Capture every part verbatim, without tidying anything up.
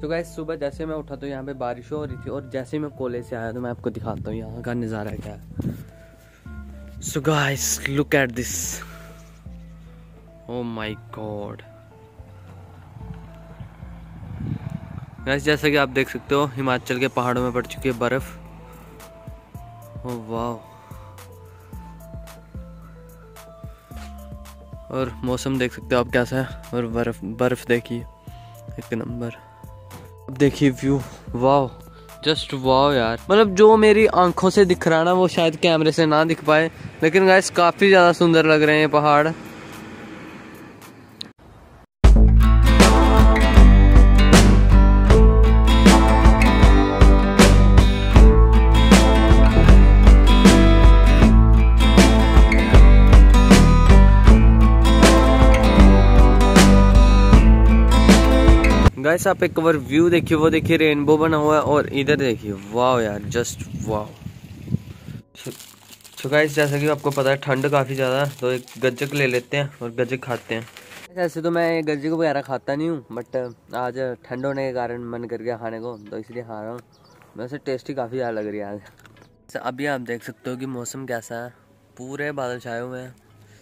तो गाइस सुबह जैसे मैं उठा तो यहाँ पे बारिश हो रही थी और जैसे मैं कॉलेज से आया तो मैं आपको दिखाता हूँ यहाँ का नज़ारा क्या है। So guys look at this, oh my God. Guys जैसा कि आप देख सकते हो हिमाचल के पहाड़ों में पड़ चुकी है बर्फ। ओह वाह। और मौसम देख सकते हो आप कैसा है, और बर्फ बर्फ देखिए एक नंबर। अब देखिए व्यू, वाह जस्ट वाह यार। मतलब जो मेरी आंखों से दिख रहा है ना वो शायद कैमरे से ना दिख पाए, लेकिन गाइस काफी ज्यादा सुंदर लग रहे हैं ये पहाड़। गाइस आप एक बार व्यू देखिए, वो देखिए रेनबो बना हुआ है, और इधर देखिए वाह यार जस्ट वाह। तो गाइस जैसा कि आपको पता है ठंड काफ़ी ज़्यादा, तो एक गज्जक ले लेते हैं और गज्जक खाते हैं। ऐसे तो मैं गज्जक वगैरह खाता नहीं हूँ, बट आज ठंड होने के कारण मन कर गया खाने को, तो इसलिए खा रहा हूँ। वैसे टेस्टी काफ़ी ज़्यादा लग रही है आज। अभी आप देख सकते हो कि मौसम कैसा है, पूरे बादल छाए हुए हैं।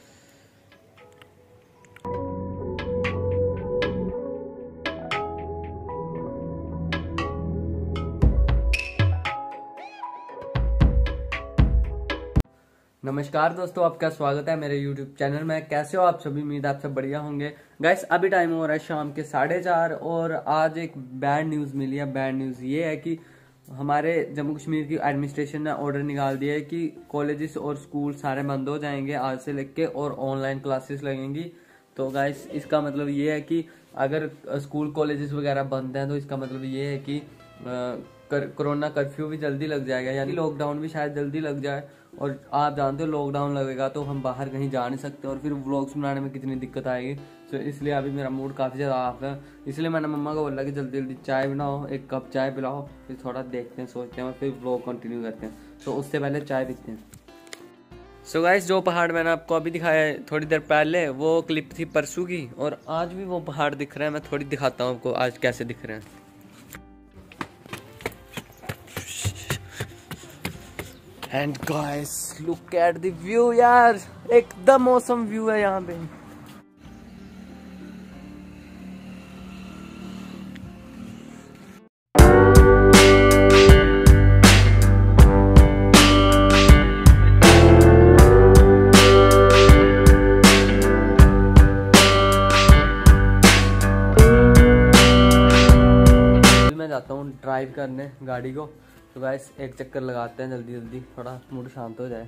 नमस्कार दोस्तों, आपका स्वागत है मेरे YouTube चैनल में। कैसे हो आप सभी? उम्मीद आप सब बढ़िया होंगे। गाइस अभी टाइम हो रहा है शाम के साढ़े चार, और आज एक बैड न्यूज़ मिली है। बैड न्यूज़ ये है कि हमारे जम्मू कश्मीर की एडमिनिस्ट्रेशन ने ऑर्डर निकाल दिया है कि कॉलेजेस और स्कूल सारे बंद हो जाएंगे आज से लेके, और ऑनलाइन क्लासेस लगेंगी। तो गाइस इसका मतलब ये है कि अगर स्कूल कॉलेजेस वगैरह बंद हैं तो इसका मतलब ये है कि कोरोना कर्फ्यू भी जल्दी लग जाएगा, यानी लॉकडाउन भी शायद जल्दी लग जाए। और आप जानते हो लॉकडाउन लगेगा तो हम बाहर कहीं जा नहीं सकते, और फिर व्लॉग्स बनाने में कितनी दिक्कत आएगी। तो इसलिए अभी मेरा मूड काफ़ी ज़्यादा ऑफ है, इसलिए मैंने मम्मा को बोला कि जल्दी जल्दी चाय बनाओ, एक कप चाय पिलाओ, फिर थोड़ा देखते हैं सोचते हैं और फिर व्लॉग कंटिन्यू करते हैं। तो उससे पहले चाय पीते हैं। सो गाइस जो पहाड़ मैंने आपको अभी दिखाया है थोड़ी देर पहले, वो क्लिप थी परसों की, और आज भी वो पहाड़ दिख रहे हैं। मैं थोड़ी दिखाता हूँ आपको आज कैसे दिख रहे हैं। And guys look at the view यार, एकदम मौसम व्यू है यहाँ पे। मैं जाता हूँ ड्राइव करने गाड़ी को, तो गाइस एक चक्कर लगाते हैं जल्दी जल्दी, थोड़ा मूड शांत हो जाए।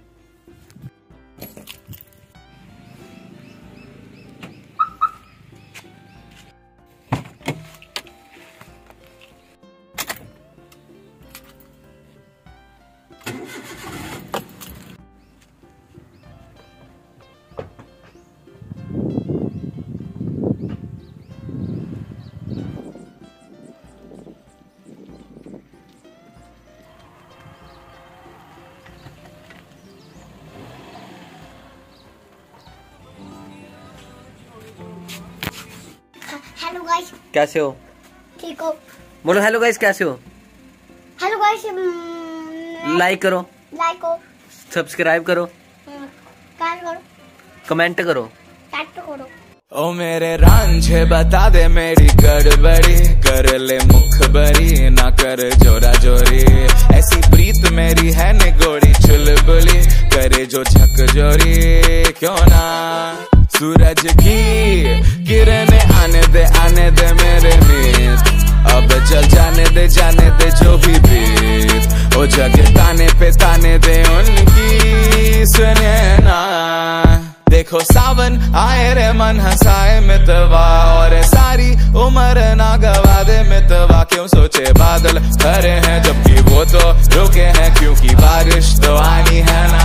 हेलो गाइस, कैसे हो? ठीक हो? बोलो हेलो गाइस कैसे हो? हेलो गाइस, लाइक करो, लाइक करो, सब्सक्राइब करो, कमेंट करो, कमेंट करो, टैग करो। ओ मेरे रांझे बता दे मेरी गड़बड़ी, कर ले मुखबरी ना कर जोरा जोरी। ऐसी प्रीत मेरी है निगोड़ी चुलबुली, करे जो झक जोरी क्यों ना। सूरज की किरणें आने दे आने दे मेरे मीत, अब चल जाने दे जाने दे जो भी बीत। ओ जगह ताने पे ताने दे उनकी सुने ना। देखो सावन आए रे मन हंसाए मितवा, और सारी उम्र ना गवा दे मितवा। क्यों सोचे बादल खरे हैं जबकि वो तो रुके हैं, क्योंकि बारिश तो आनी है ना।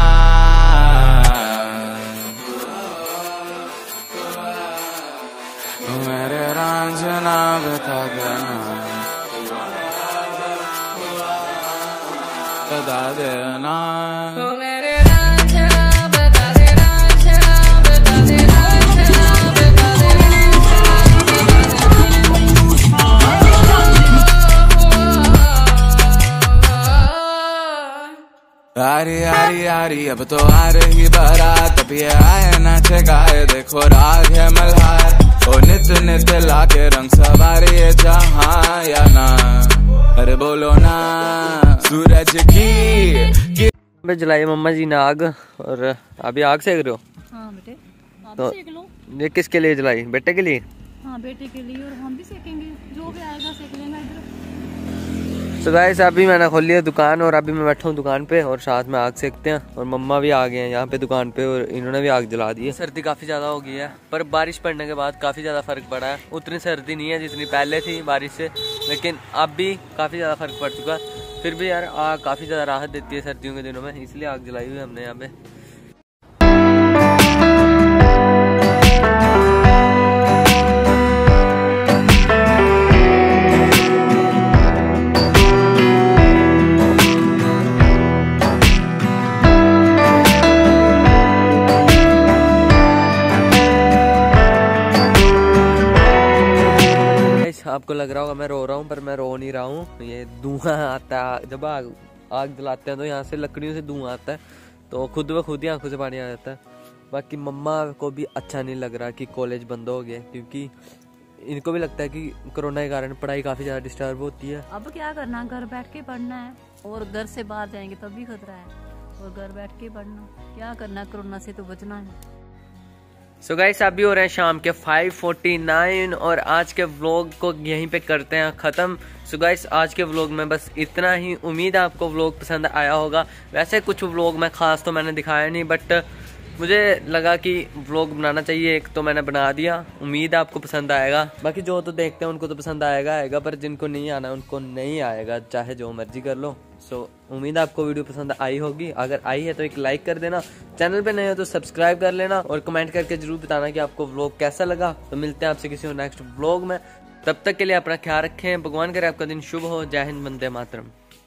मेरे रांझना बता देना, बता देना। आरी आरी आरी अब तो आ रही बारात, अब ये आए नाचे गाए देखो राग है मल्हार। ओ नित नित लाके रंग सवारी है जहाँ या ना, अरे बोलो ना सूरज की, की जलाई मम्मा जी ने आग, और अभी आग सेक रहे हो? हाँ बेटे, आप तो सेक लो। ये किसके लिए जलाई? बेटे के लिए? हाँ बेटे के लिए, और हम भी सेकेंगे, जो भी आएगा सेक लेना इधर। तो गाइस अभी मैंने खोल लिया दुकान, और अभी मैं बैठा हूँ दुकान पे और साथ में आग सेकते हैं। और मम्मा भी आ गए हैं यहाँ पे दुकान पे, और इन्होंने भी आग जला दी है। सर्दी काफ़ी ज़्यादा हो गई है, पर बारिश पड़ने के बाद काफ़ी ज़्यादा फ़र्क पड़ा है। उतनी सर्दी नहीं है जितनी पहले थी बारिश से, लेकिन अब भी काफ़ी ज़्यादा फ़र्क पड़ चुका है। फिर भी यार आग काफ़ी ज़्यादा राहत देती है सर्दियों के दिनों में, इसलिए आग जलाई हुई है हमने यहाँ पे। आपको लग रहा होगा मैं रो रहा हूँ, पर मैं रो नहीं रहा हूँ। ये धुआं आता है जब आग आग जलाते हैं, तो यहाँ से लकड़ियों से धुआं आता है, तो खुद ब खुद ही आंखों से पानी आ जाता है। बाकी मम्मा को भी अच्छा नहीं लग रहा कि कॉलेज बंद हो गया, क्योंकि इनको भी लगता है कि कोरोना के कारण पढ़ाई काफ़ी ज़्यादा डिस्टर्ब होती है। अब क्या करना, घर बैठ के पढ़ना है, और घर से बाहर जाएंगे तब भी खतरा है, और घर बैठ के पढ़ना, क्या करना, कोरोना से तो बचना है। सो so गाइस अभी हो रहे हैं शाम के फाइव फोर्टी नाइन, और आज के व्लॉग को यहीं पे करते हैं ख़त्म। सो so गाइस आज के व्लॉग में बस इतना ही। उम्मीद है आपको व्लॉग पसंद आया होगा। वैसे कुछ व्लॉग में ख़ास तो मैंने दिखाया नहीं, बट मुझे लगा कि व्लॉग बनाना चाहिए एक, तो मैंने बना दिया। उम्मीद है आपको पसंद आएगा। बाकी जो तो देखते हैं उनको तो पसंद आएगा आएगा पर जिनको नहीं आना उनको नहीं आएगा, चाहे जो मर्जी कर लो। सो so, उम्मीद है आपको वीडियो पसंद आई होगी। अगर आई है तो एक लाइक कर देना, चैनल पे नए हो तो सब्सक्राइब कर लेना, और कमेंट करके जरूर बताना कि आपको व्लॉग कैसा लगा। तो मिलते हैं आपसे किसी और नेक्स्ट व्लॉग में, तब तक के लिए अपना ख्याल रखें। भगवान करे आपका दिन शुभ हो। जय हिंद, वंदे मातरम।